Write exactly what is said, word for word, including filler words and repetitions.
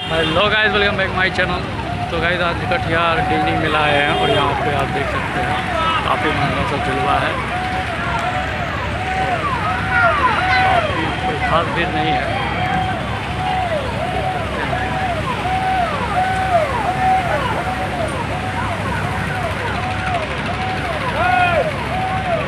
Hello guys, welcome back my channel. तो guys आज Katihar Disney मेला आए हैं और यहाँ पे आप देख सकते हैं काफ़ी महंगा सा झुलवा है। काफ़ी कोई खास भीड़ नहीं है।